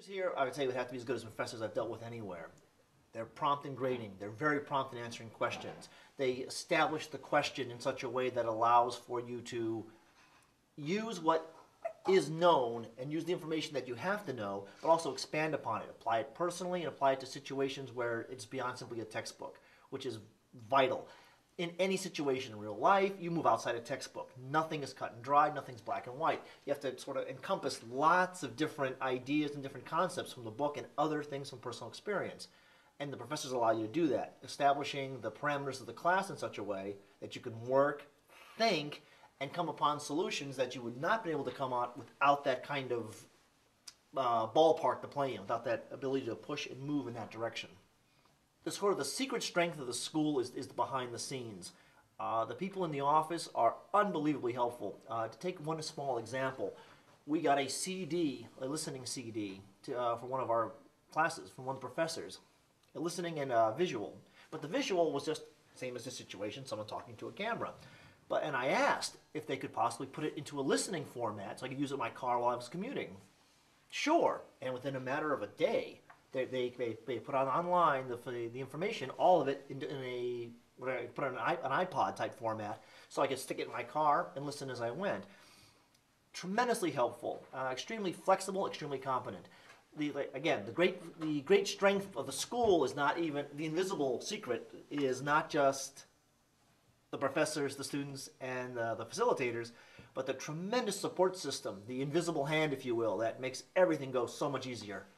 Teachers here, I would say, would have to be as good as professors I've dealt with anywhere. They're prompt in grading. They're very prompt in answering questions. They establish the question in such a way that allows for you to use what is known and use the information that you have to know, but also expand upon it. Apply it personally and apply it to situations where it's beyond simply a textbook, which is vital. In any situation in real life, you move outside a textbook. Nothing is cut and dry, nothing's black and white. You have to sort of encompass lots of different ideas and different concepts from the book and other things from personal experience. And the professors allow you to do that, establishing the parameters of the class in such a way that you can work, think, and come upon solutions that you would not be able to come out without that kind of ballpark to play in, without that ability to push and move in that direction. The sort of the secret strength of the school is the behind the scenes. The people in the office are unbelievably helpful. To take one small example, we got a CD, a listening CD, for one of our classes from one of the professors, a listening and visual. But the visual was just same as this situation, someone talking to a camera. And I asked if they could possibly put it into a listening format so I could use it in my car while I was commuting. Sure, and within a matter of a day, they put on online the information, all of it in a put on an iPod type format, so I could stick it in my car and listen as I went. Tremendously helpful, extremely flexible, extremely competent. Again, the great strength of the school is not even the invisible secret. Is not just the professors, the students, and the facilitators, but the tremendous support system, the invisible hand, if you will, that makes everything go so much easier.